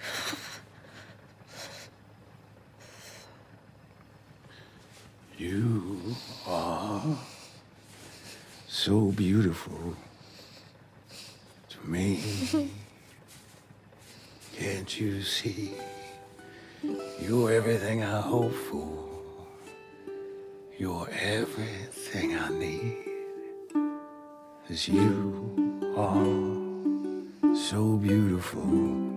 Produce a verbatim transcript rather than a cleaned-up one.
You are so beautiful to me. Can't you see? You're everything I hope for. You're everything I need. 'Cause you are so beautiful.